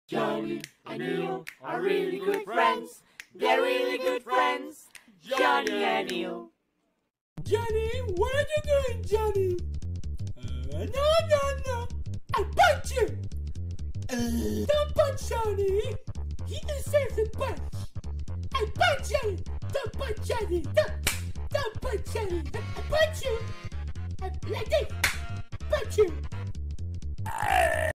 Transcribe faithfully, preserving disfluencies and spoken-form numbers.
Johnny and Neil are really good friends. They're really good friends. Johnny and Neil. Johnny, what are you doing, Johnny? Uh, no, no, no. I'll punch you. Uh, don't punch Johnny. He deserves a punch. I punch Johnny. Don't punch Johnny. Don't, don't punch Johnny. I punch you. I, like this. Punch you.